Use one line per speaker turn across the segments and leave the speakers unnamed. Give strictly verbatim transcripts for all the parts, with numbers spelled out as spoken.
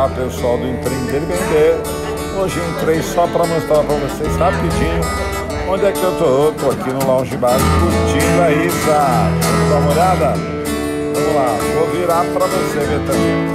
Olá pessoal do Empreender e Vender. Hoje eu entrei só para mostrar para vocês rapidinho onde é que eu tô. Tô aqui no Lounge Bar curtindo a Risa. Vamos dar uma olhada? Vamos lá, vou virar para você ver também.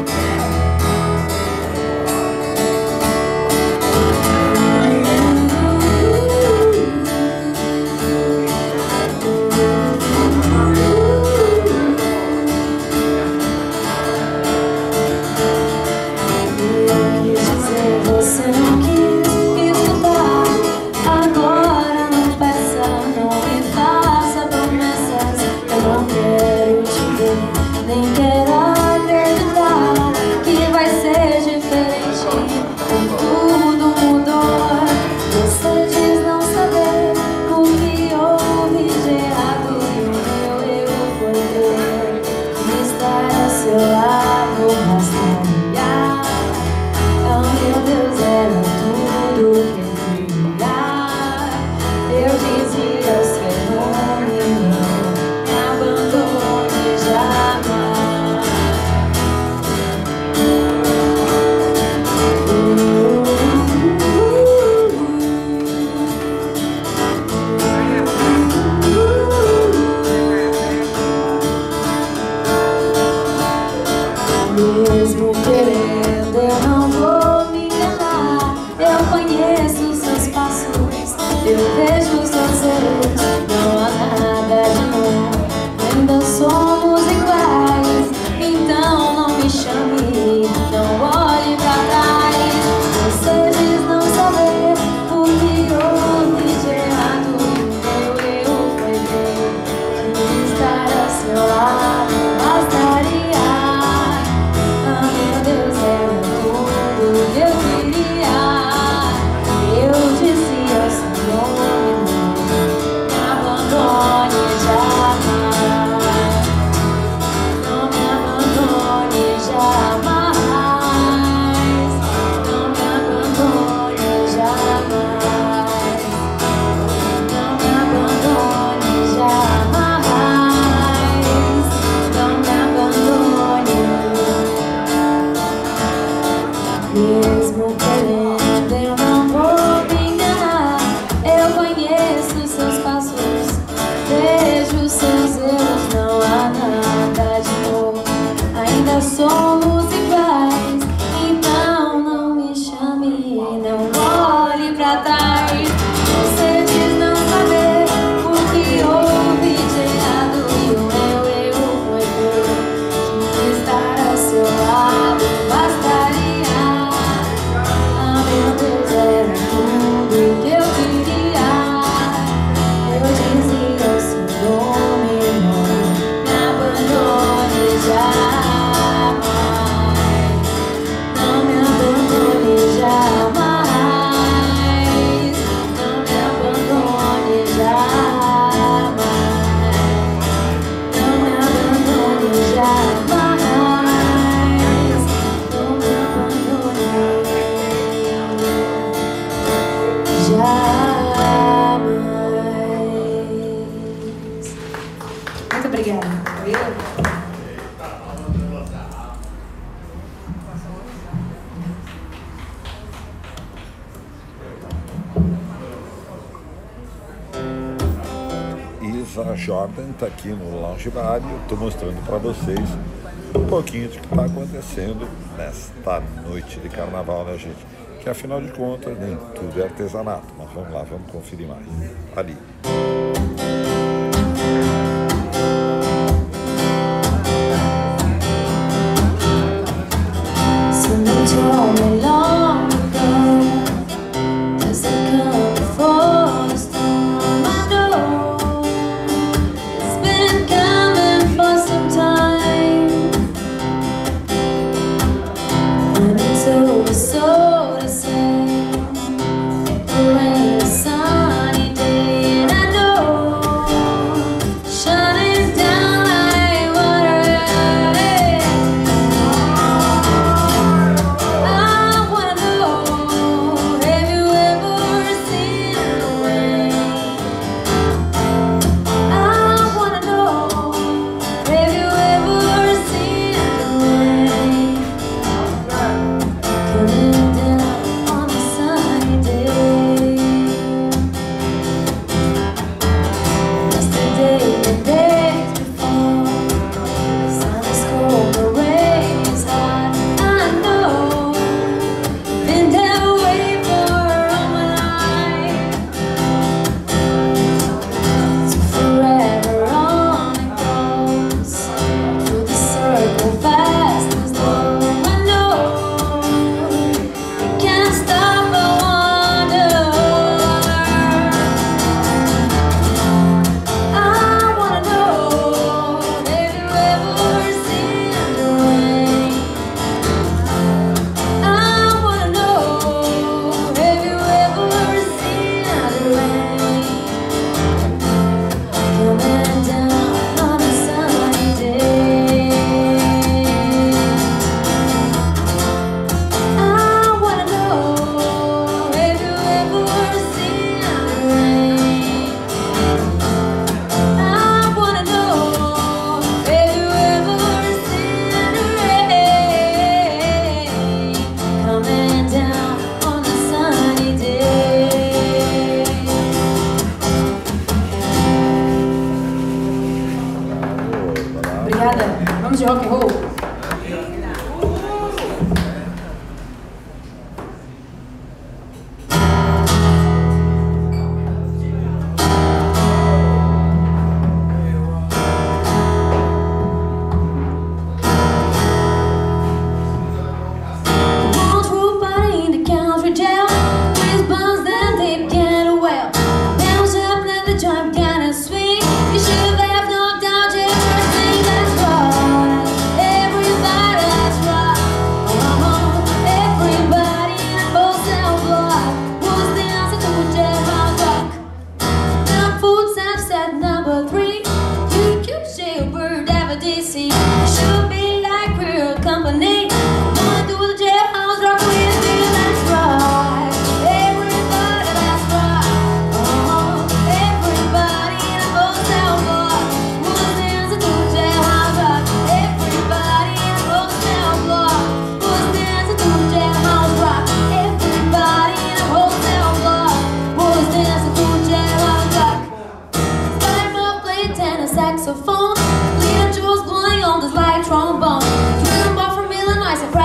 Mesmo querendo, eu não vou me enganar. Eu conheço seus passos, eu vejo seus erros. Não há nada de novo, ainda somos iguais. Então não me chame, não olhe pra trás. Você diz não saber o que houve de errado. Meu erro foi ver estar ao seu lado. Bastaria. Mesmo querendo, eu não vou me enganar. Eu conheço seus passos, vejo seus erros. Não há nada de novo, ainda somos iguais. Então não me chame, não olhe pra trás. Você diz não saber o que houve de errado. E o meu erro foi por estar ao seu lado. Bastaria. Era tudo que eu queria. Eu dizia o seu nome, não me abandone jamais. Não me abandone jamais. Não me abandone jamais. Não me abandone jamais. Não me abandone jamais. Muito obrigada.
Isa Jordan está aqui no Lounge Bar e eu estou mostrando para vocês um pouquinho do que está acontecendo nesta noite de carnaval, né, gente? Que afinal de contas nem tudo é artesanato, mas vamos lá, vamos conferir mais ali.
So to say, rain, sunny day, and I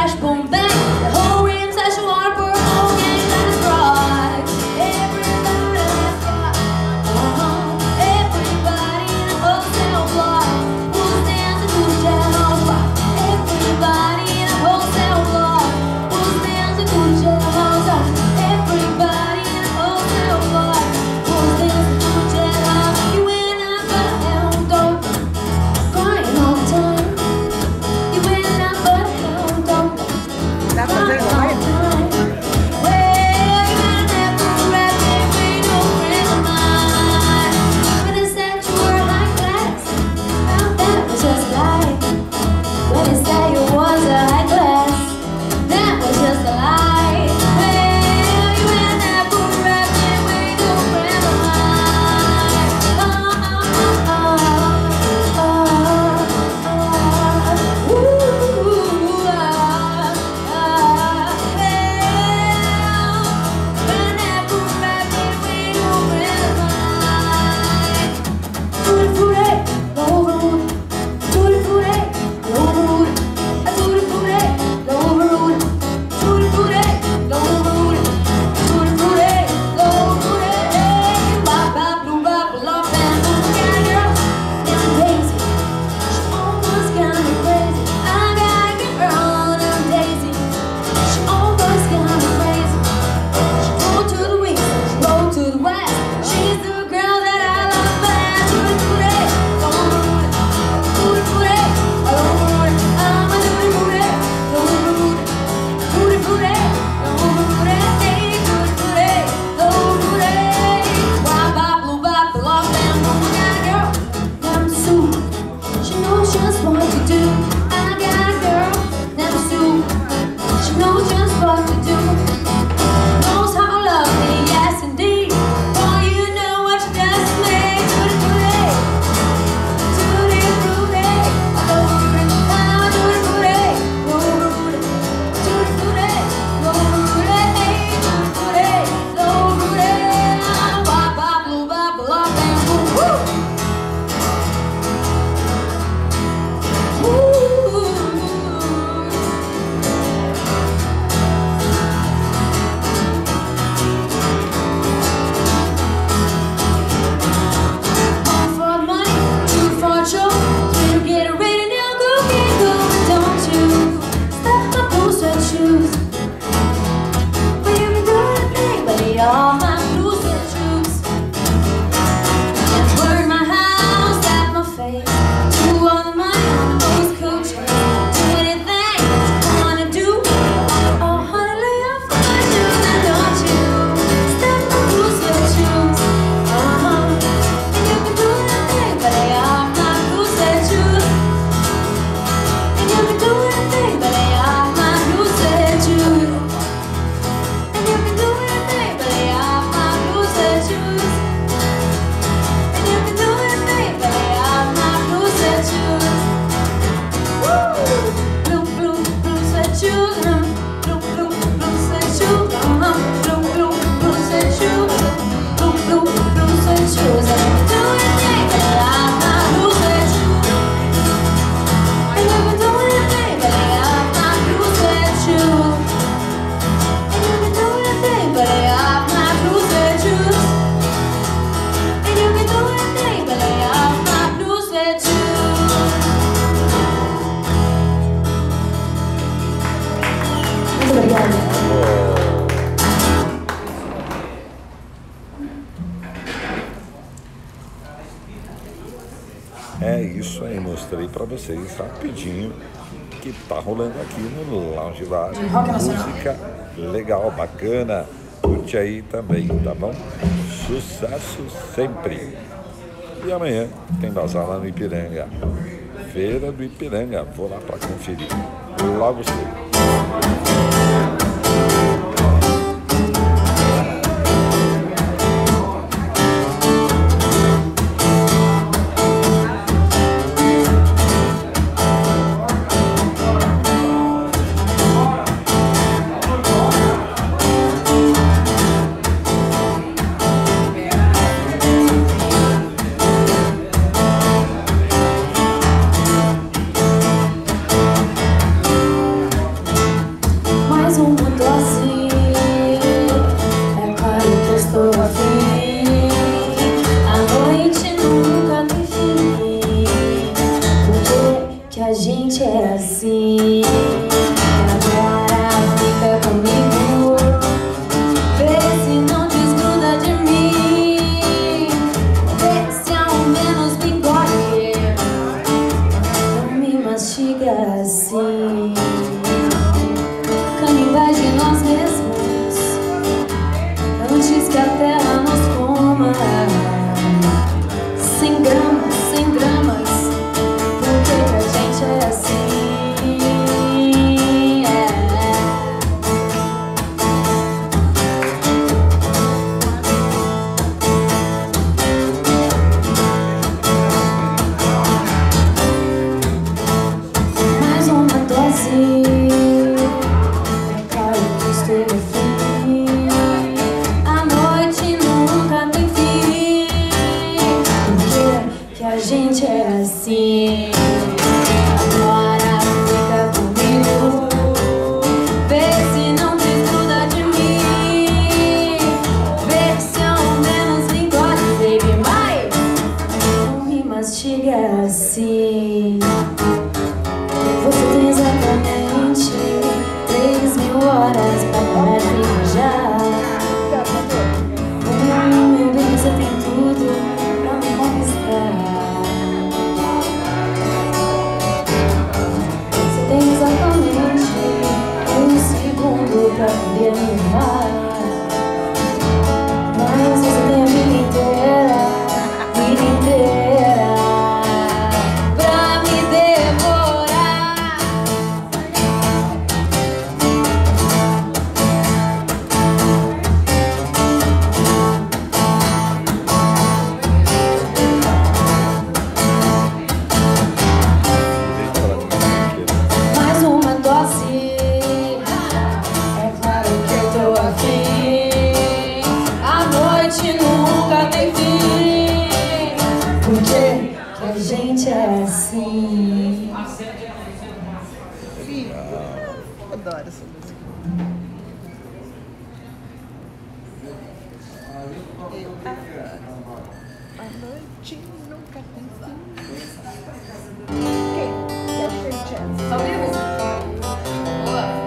crash, boom, bang. The whole rim says you are for a whole gang that's right. Everybody has got, uh-huh. Everybody in a wholesale block who's dancing to the jailhouse rock. Everybody in a wholesale block who's dancing to the jailhouse rock. Everybody in a wholesale block who's dancing to the jailhouse. You went out but hell don't crying all the time. You went out but hell don't
Dá pra ver
crying all the time. Well, you went out for a rap, baby, no friend of mine. When they said you were high class, well, that was just a lie. When they said you was a high class, that was just a lie. Well, you went out for a rap, baby, no friend of mine. Oh, oh, oh, oh, oh, ooh, ah, ah, well, went out for a rap, baby, no friend of mine. Tutti frutti, overruled. Tutti frutti, overruled. Tutti frutti, overruled. Tutti frutti, overruled. Tutti frutti, overruled. Bop, bop, boom, bop, love and boom, got a girl named Daisy. She almost got me crazy. I got a girl named Daisy. She almost got me crazy. She rolled to the east, she rolled to the west. She's the girl that I love best. Tutti frutti, overruled. Tutti frutti, overruled. I'm a tutti frutti, overruled. Tutti frutti, overruled. Hey, tutti frutti, overruled. Wop, bop, blue bop, love and boom. Got a girl named Sue. She knows just what to do. I got a girl named Sue. She knows just what to do. Knows how to love me, yes indeed. Boy, you know what she does to me. Tutti frutti, tutti frutti, overruled. Ah, tutti frutti, overruled. Tutti frutti, overruled. Hey, tutti frutti, overruled. Ah, bop, bop, blue bop, love and boom. Woo! One for the money, two for a show, three to get it ready. Now go get going, don't you stop my blue sweat shoes. Well, you can do anything, but they all my blue sweat shoes. And burn my house at my face. Two on the money on those coach. Do anything you wanna do. Oh, honey, lay off my shoes. Now don't you step my blue sweat shoes. Uh-huh. And you can do anything, but they are my blue sweat shoes. And you can do anything, but they are my blue sweat shoes. And you can do anything, but they are my blue sweat shoes. And you can do anything, but they are my blue sweat shoes. Woo! Blue, blue, blue sweat shoes. uh, Blue, blue, blue sweat shoes. Uh-huh. Blue, blue, blue sweat shoes. Blue, blue, blue sweat shoes. And you can do anything, but they are my blue sweat shoes. And you can do anything, but they are my blue sweat shoes. And you can do anything, but they are my blue sweat shoes. And you can do anything, but they are my blue sweat shoes. Muito obrigada.
É isso aí, mostrei pra vocês rapidinho que tá rolando aqui no Lounge Bar. Música legal, bacana. Curte aí também, tá bom? Sucesso sempre. E amanhã tem bazar lá no Ipiranga. Feira do Ipiranga. Vou lá pra conferir. Logo cedo.
Adoro essa música. Eu adoro. A noite nunca tem fim. Quem? Que é o Shea Chance.
Ao vivo? Boa.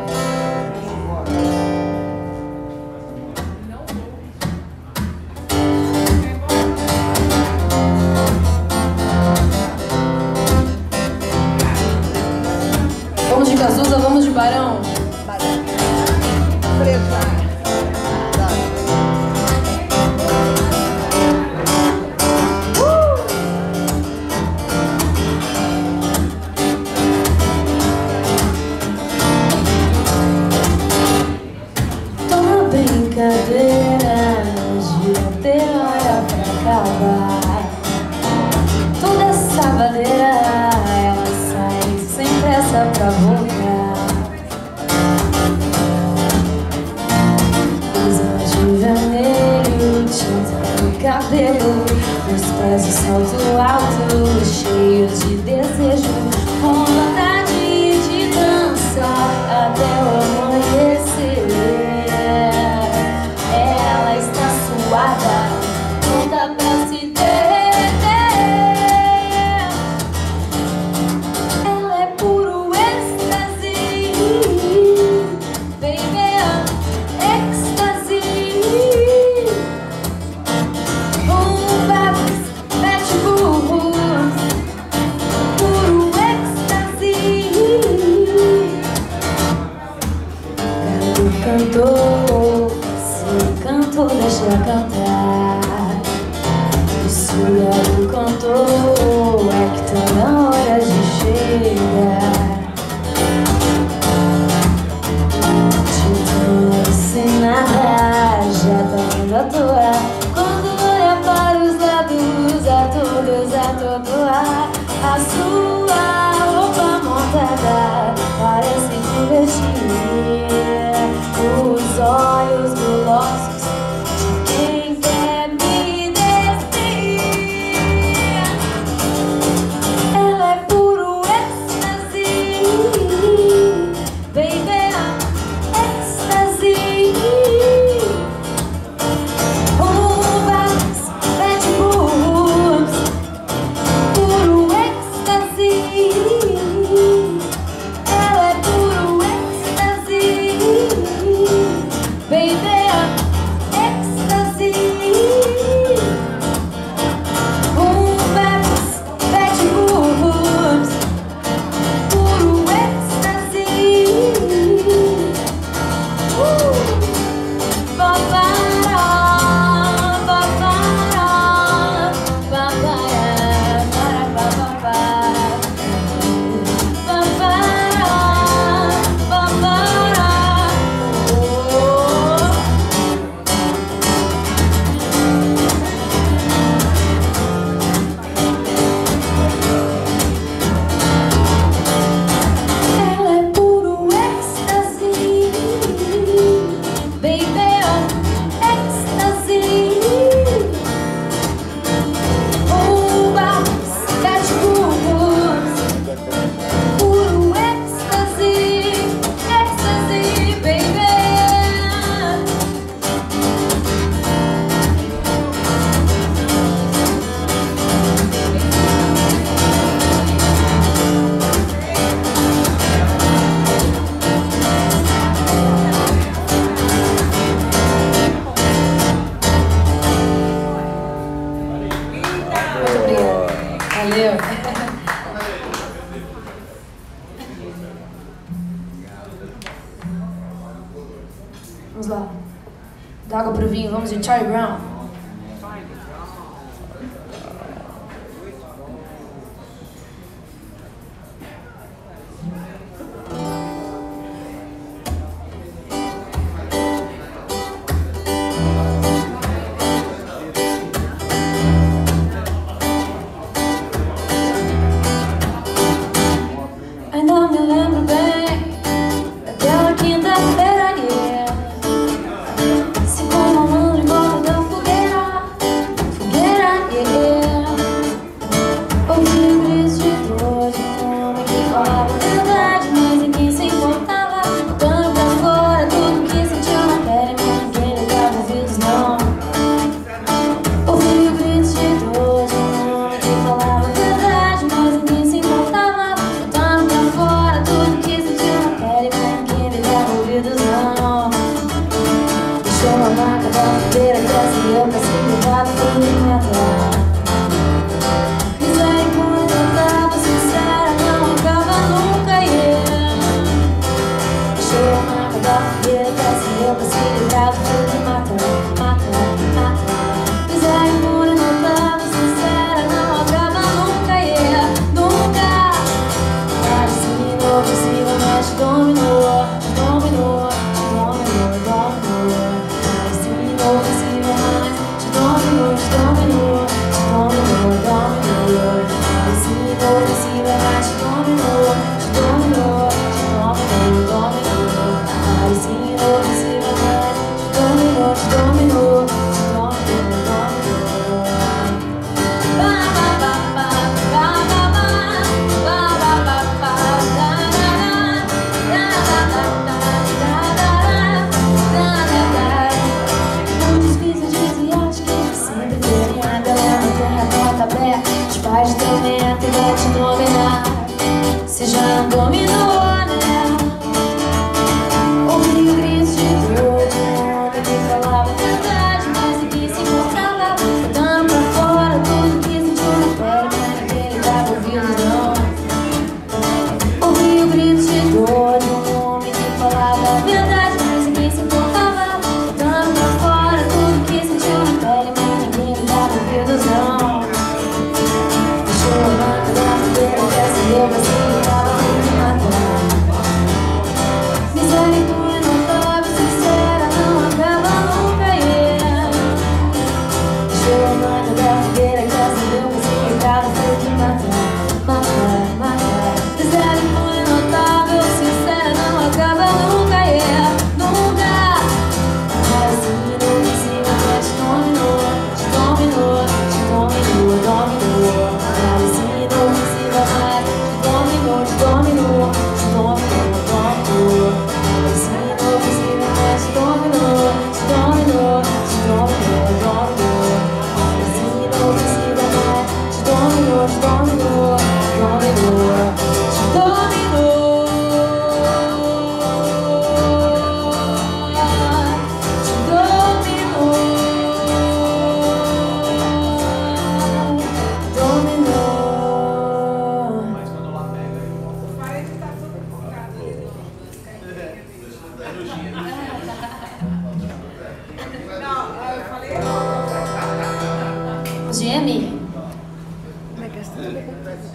Vamos de Cazuza, vamos de Barão.
Barão. Prevar.
Brincadeira, um dia ter hora pra acabar. Toda essa bandeira, ela sai sem pressa pra voltar. Prisma de vermelho, tinta no cabelo, meus pés de salto alto, cheios de desejo, com vontade de dançar até o amanhecer. Não dá pra se deter. Ela é puro êxtase, baby, êxtase. Um babs, bate burros, puro êxtase. Quero cantor, se cantor deixa cantar. Isso é o cantor, é que tá na hora de chegar. Tentando sem nada, já tá indo à toa. Quando olha para os lados, a todos, a todo ar, a sua roupa montada parece divertir. Os olhos gulosos de quem quer me descer. Ela é puro êxtase, baby, êxtase. Uvas, bad boobs, puro êxtase. Ela é puro êxtase, baby, ecstasy. Uvas, bad boobs, puro ecstasy. Uh! Babara, babara, babara, babara, babara, babara. Oh. Ela é puro êxtase, baby, êxtase. Uvas, bad boobs, puro êxtase, êxtase, baby. Muito obrigada. Valeu. Vamos lá. Dá água pro vinho, vamos de Charlie Brown. Ainda me lembro bem daquela quinta-feira, yeah. Se com uma mão em volta do foguete. da fogueira cresce e eu consigo levar tudo de meta. Quiser enquanto eu tava sincera, não acaba nunca, yeah. Chama da fogueira cresce e eu consigo levar tudo de mata, mata, mata. Quiser enquanto eu tava sincera, não acaba nunca, yeah. Nunca. Assim, possivelmente dominou, dominou, dominou, dominou. Assim, possivelmente te dominou, te dominou, te dominou, dominou. Assim, possivelmente te dominou, te dominou, te dominou, dominou. Assim, possivelmente te dominou, te dominou, te dominou, dominou. Ba ba ba ba ba ba ba ba ba ba. Os pais têm meta e vai te dominar. Se já não dominou, né? Ouvi o grito de dor de um homem que falava a verdade, mas ninguém se importava. Botando pra fora tudo que sentiu na pele, mas ninguém lhe dava ouvidos, não. Ouvi o grito de dor de um homem que falava a verdade, mas ninguém se importava. Botando pra fora tudo que sentiu na pele, mas ninguém lhe dava ouvidos, não. Chorando da fogueira cresce e eu assim tava tudo de matar. Misericórdia notável, sincera, não acaba nunca, yeah. Chorando da fogueira cresce e eu assim tava tudo de matar, matar, matar. Misericórdia notável, sincera, não acaba nunca, yeah. Nunca. Assim não ensina, mas te dominou, te dominou, te dominou, dominou. Assim não ensina mais, te dominou, te dominou, te dominou, dominou. Assim não ensina mais, te dominou, te dominou, te dominou, dominou. Assim não ensina mais, te dominou, te dominou, dominou, te dominou. Geme.
Como é que é assim?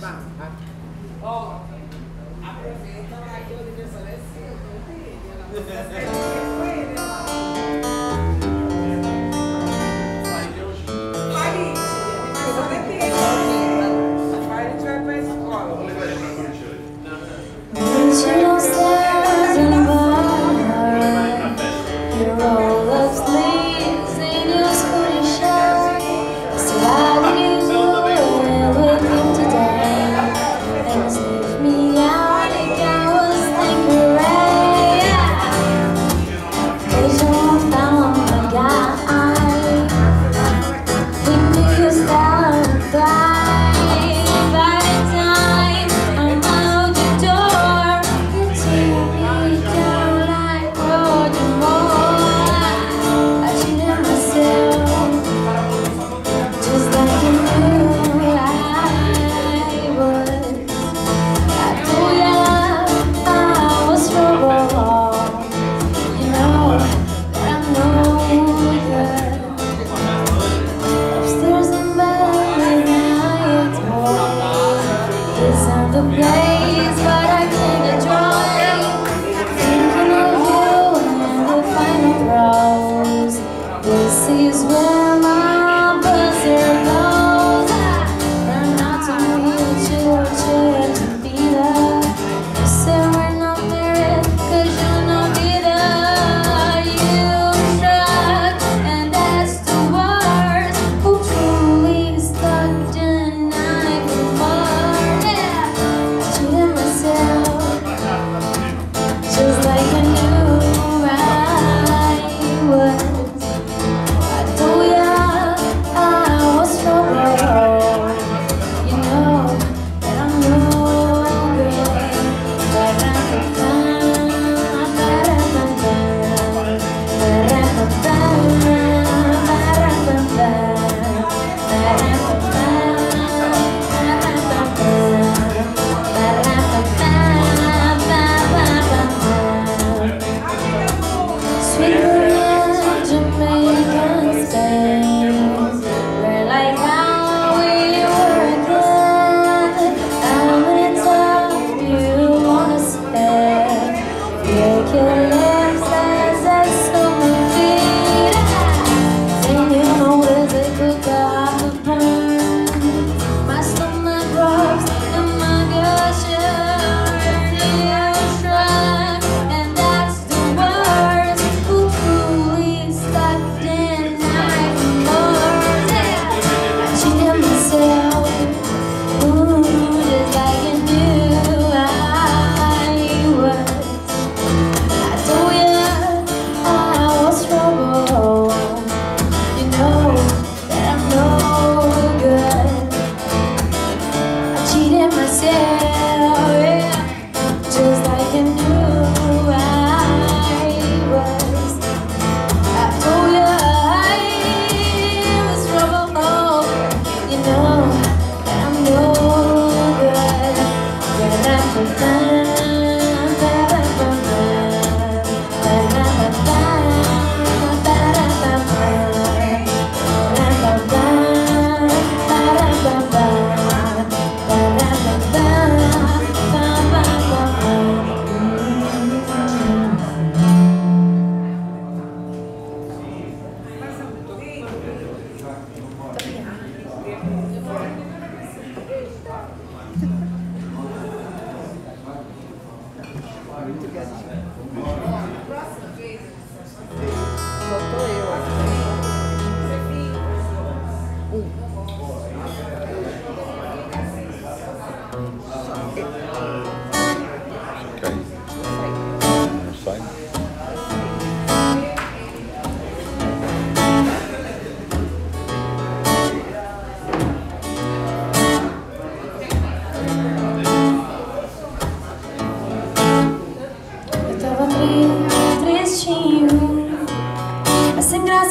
Ó, aproveita lá que o aniversário é cedo.
Me out, like I was thinking, right?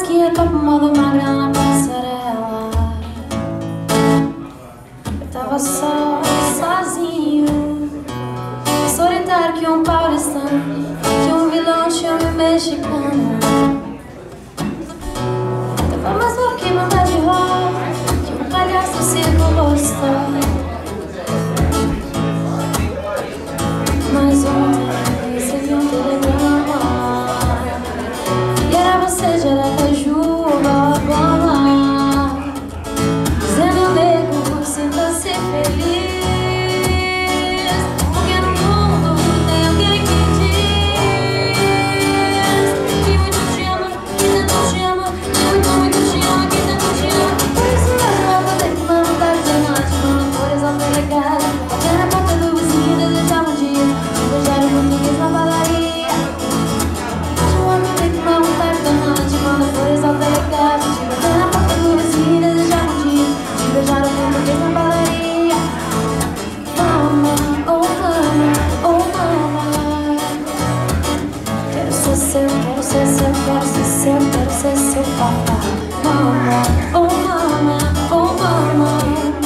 que eu tô com modo magra na passarela. Eu tava só, sozinho, solitário que um paulistano, que um vilão de homem mexicano. Tava mais louco que banda de rock, que um palhaço circo gostou. Mas ontem recebi um telegrama e era você, Jaracajuba, Bola, dizendo: nego, sinta-se feliz, porque no mundo tem alguém que diz que muito te ama, que tanto te ama, que muito, muito te ama, que tanto te ama. Por isso eu vou ter que mandar de noite, mano, flores ao delegado, até na porta do vizinho desejar um dia beijar o português na padaria. Hoje eu tenho que mandar de noite, mano, flores ao delegado, até na porta do vizinho desejar um dia beijar o português na padaria. Mama, oh mama, oh mama, quero ser seu, quero ser seu, quero ser seu, quero ser seu papá. Mama, oh mama, oh mama,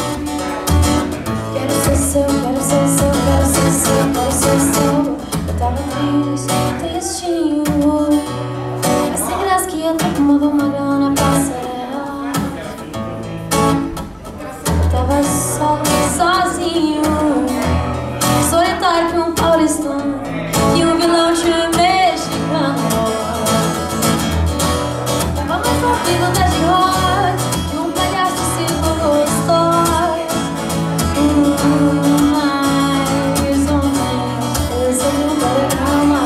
quero ser seu, quero ser seu, quero ser seu, quero ser seu. Eu tava triste, tristinho, mas sem graça que eu tô com modo magrão na passarela. Eu tava só, sozinho, solitário que um paulistano, que um vilão de um mexicano. Tava mais louco que banda de rock, que um palhaço circo gostou. Mais ontem eu recebi um telegrama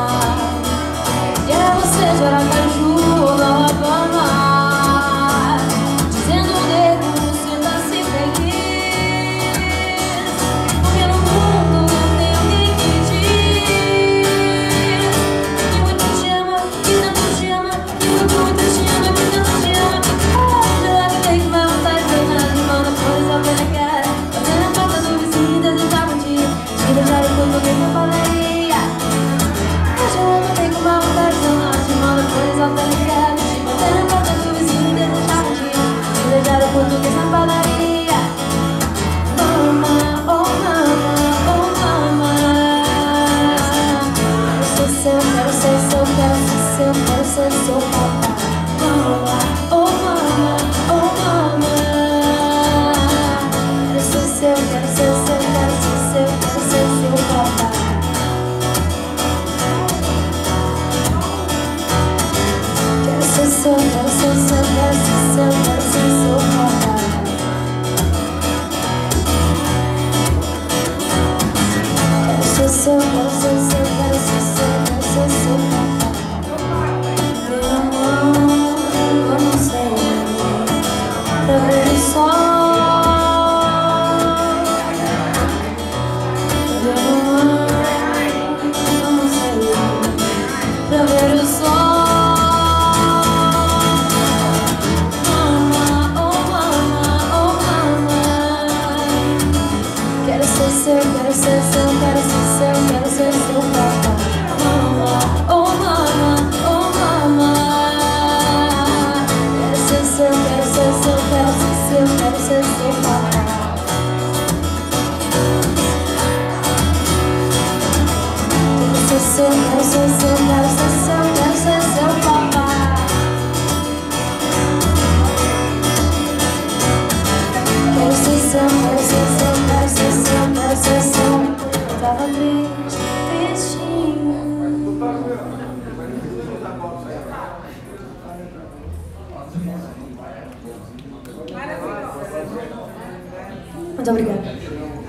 e era você, Jaracajuba, Alabama, dizendo: nego, sinta-se feliz, porque no mundo tem alguém que diz que muito te ama, que tanto te ama, que muito, muito te ama, que tanto te ama. Ah, já tem que vai vontade de nada, me manda flores ao delegado, até na porta do vizinho desejar um dia te beijar o português na padaria. Hoje eu tenho que uma vontade de nada, te manda flores ao delegado, até na porta do vizinho desejar um dia te beijar o português na padaria. Mama, oh mama, oh mama, quero ser seu, quero ser seu, quero ser seu, quero ser seu papá. Mama, oh mama, oh mama, quero ser seu, quero ser seu, quero ser seu, quero ser seu papá. Quero ser seu, quero ser seu, quero ser seu, quero ser seu papá. Quero ser seu, quero ser seu, quero ser seu, quero ser seu papá. Meu amor, eu não sei, pra ver o sol. Meu amor, eu não sei, pra ver o sol. Mama, oh mama, oh mama, quero ser seu, quero ser seu, quero ser seu, quero ser seu papá. Mama, oh mama, oh mama, quero ser seu, quero ser seu, quero ser seu, quero ser seu papá. Quero ser seu, quero ser seu, quero ser seu, quero ser seu papá. Quero ser seu, quero ser seu, quero ser seu, quero ser seu. Eu tava triste, tristinho. Muito obrigada.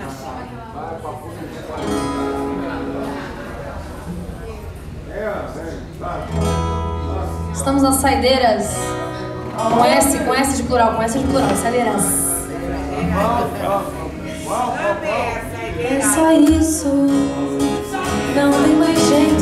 Estamos nas saideiras. Com S, com S de plural, com S de plural, saideiras. É só isso, não tem mais jeito.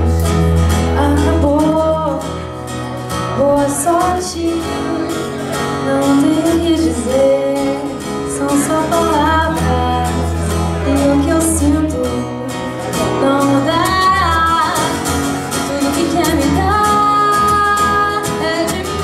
Acabou. Boa sorte, não tenho o que dizer. São só palavras e o que eu sinto não mudará. Tudo que quer me dar é de mim.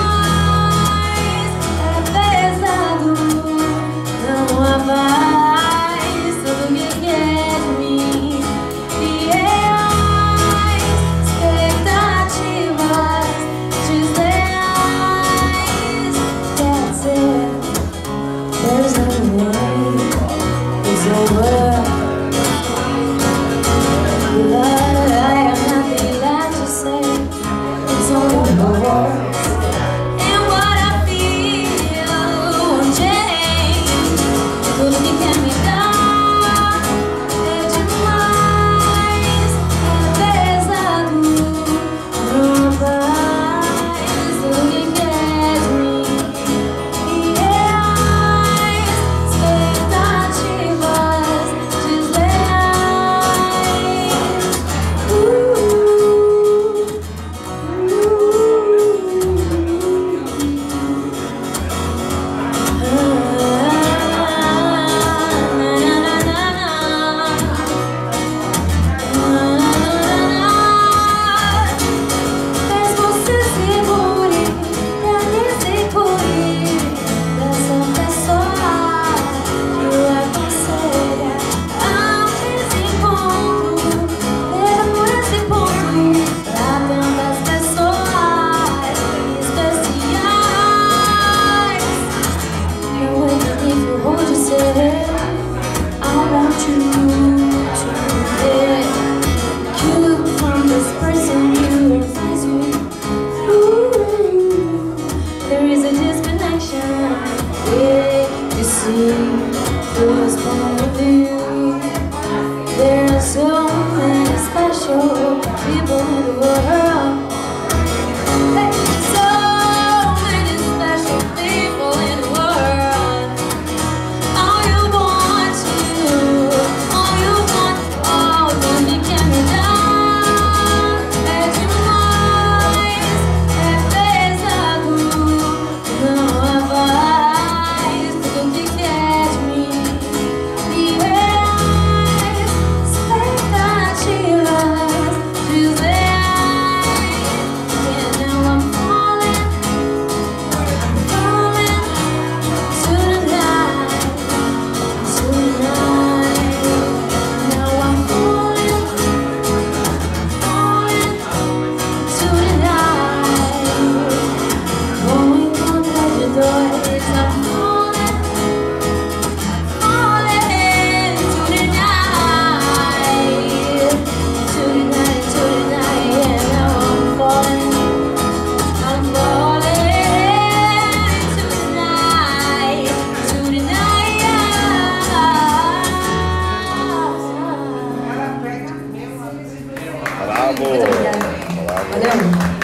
Valeu?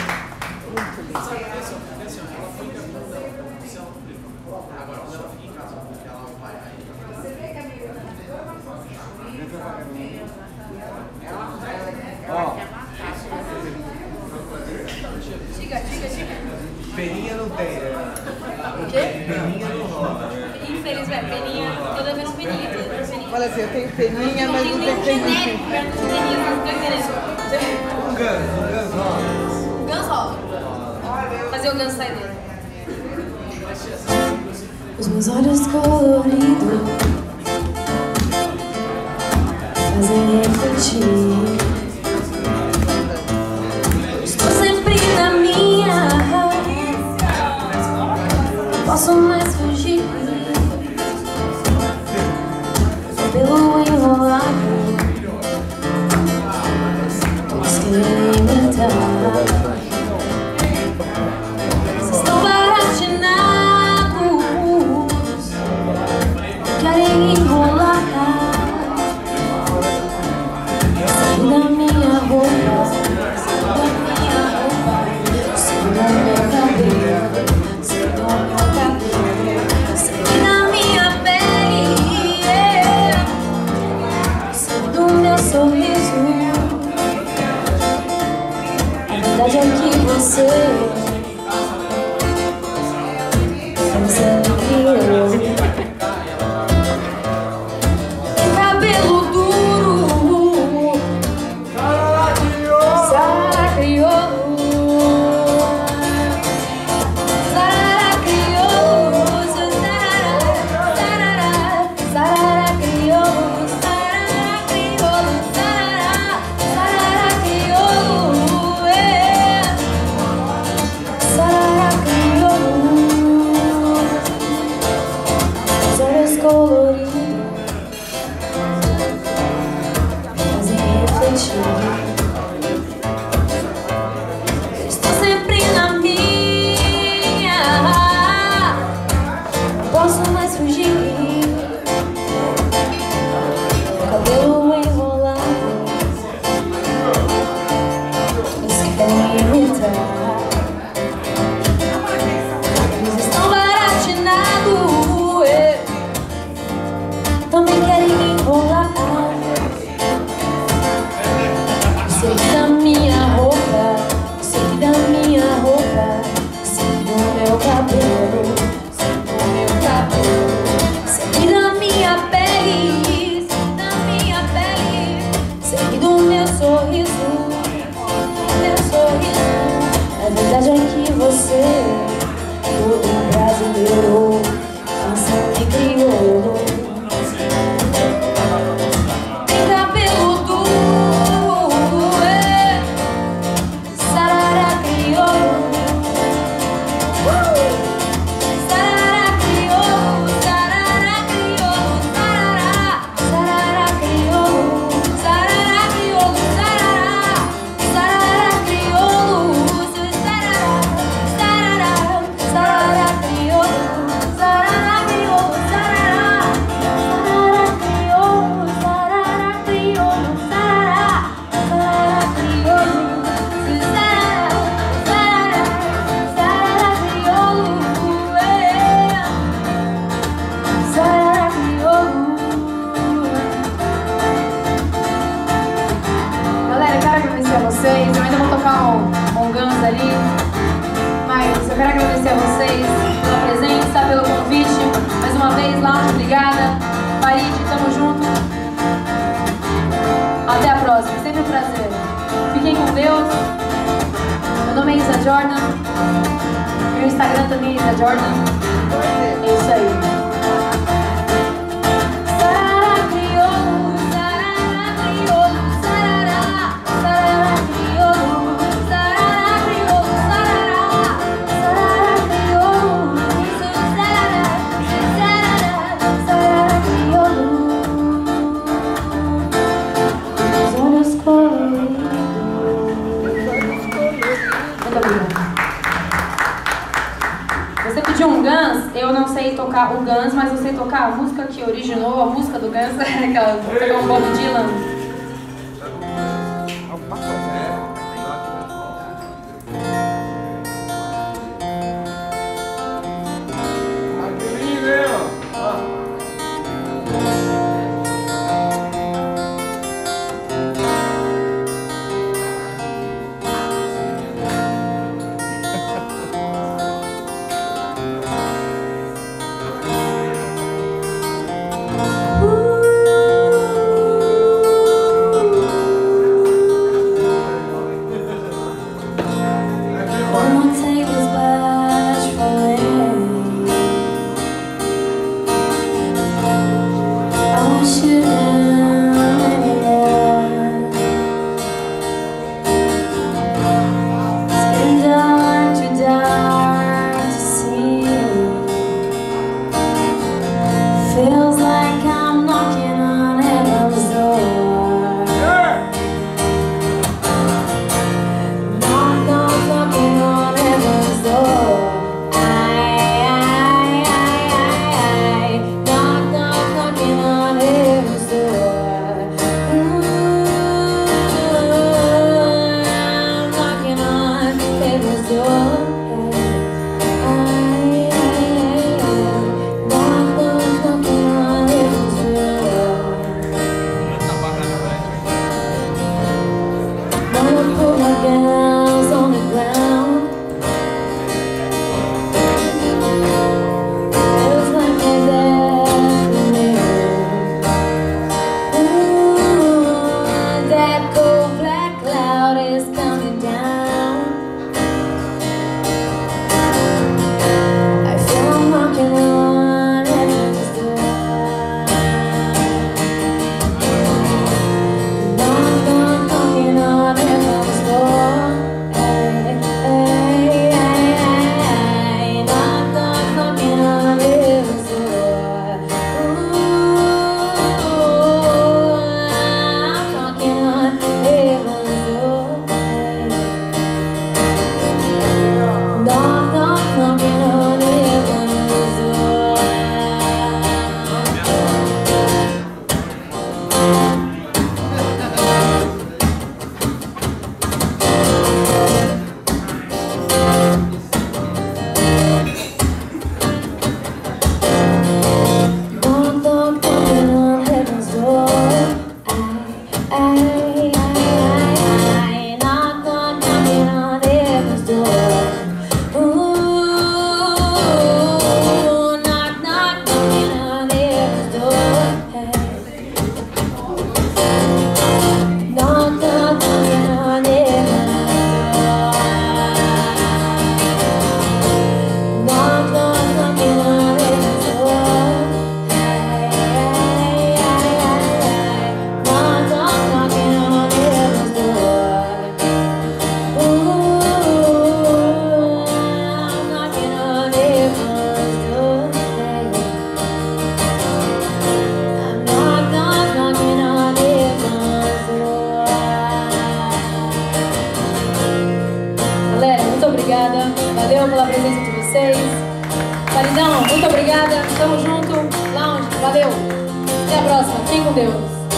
Peninha não tem, né?
O quê?
Peninha não rola.
Infeliz, velho. Peninha. Tô devendo peninha. Tô devendo peninha.
Fala assim, eu tenho peninha, mas não
tem
tenho
nenhum
peninha.
genérico perto do peninha. Não tô entendendo.
Um Guns, um Guns rola.
O Guns rola. Fazer o Guns sair dele. Os meus olhos coloridos fazem refletir. Estou sempre na minha, não posso mais fugir. Cabelo enrolado, todos querem inventar. Vocês estão baratinados, querem enrolar. Sai da minha roupa, sai da minha roupa, sai do meu cabelo, sai do meu cabelo, sai da minha pele, yeah. Sai do meu sorriso. A verdade é que você tem cabelo duro, sarará crioulo, sarará crioulo, sarará, sarará crioulo, sarará crioulo, sarará, sarará crioulo, é, sarará crioulo. Os olhos coloridos fazem refletir. Estou sempre na minha, não posso mais fugir. Cabelo enrolado, todos querem imitar. Eles estão baratinados, é. Também querem enrolar. Sei da minha roupa, sei da minha roupa, sei do meu cabelo, sei do meu cabelo, sei da minha pele, sei da minha pele, sei do meu sorriso, do meu sorriso. A verdade é que você é todo brasileiro, canção de crioulo. Tem cabelo duro, é, sarará crioulo, uh! Sarará crioulo, sarará crioulo, sarará, sarará crioulo, sarará crioulo, sarará, sarará crioulo, sarará, sarará, sarará crioulo, sarará crioulo, sarará, sarará crioulo, sarará crioulo, sarará, sarará crioulo, sarará, sarará, sarará crioulo, é, sarará crioulo. Galera, eu quero agradecer a vocês. Eu ainda vou tocar um, um Guns ali, mas eu quero agradecer a vocês pela presença, pelo convite. Mais uma vez, Lounge, obrigada. Farid, tamo junto. Até a próxima, sempre um prazer. Fiquem com Deus. Meu nome é Isa Jordan. Meu Instagram também é Isa Jordan. É isso aí. Sarará crioulo, sarará crioulo, sarará, sarará crioulo, sarará crioulo, sarará, sarará crioulo, sarará, sarará, sarará crioulo. Os olhos coloridos. Muito obrigada. Você pediu um Guns, eu não sei tocar o Guns, mas eu sei tocar a música que originou a música do Guns, aquela pegou um Bob Dylan. Valeu pela presença de vocês. Maridão, muito obrigada. Tamo junto. Lounge, valeu. Até a próxima. Fiquem com Deus.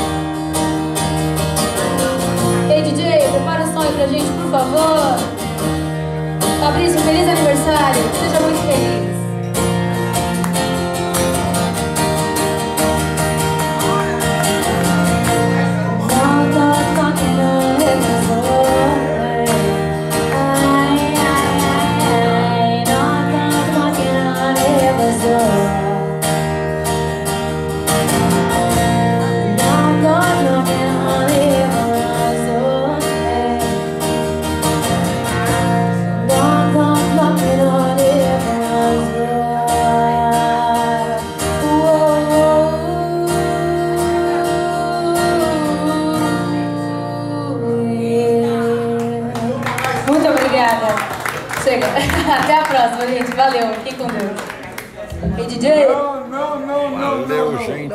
Ei, D J, prepara o som aí pra gente, por favor. Fabrício, feliz aniversário. Seja muito feliz. Chega. Até a próxima, gente. Valeu. Fiquem com Deus. Ei, D J.
Não, não, não, não. Valeu, gente.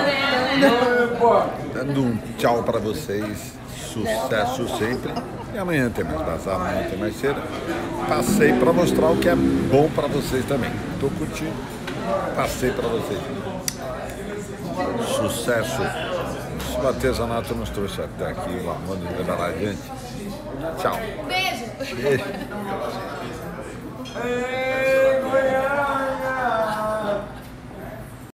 Dando um tchau pra vocês. Sucesso sempre. E amanhã tem mais bazar, amanhã tem mais cedo. Passei pra mostrar o que é bom pra vocês também. Tô curtindo. Passei pra vocês. Sucesso. Se o artesanato nos trouxe até aqui, vamos levar adiante. Tchau.
Beijo.
Beijo.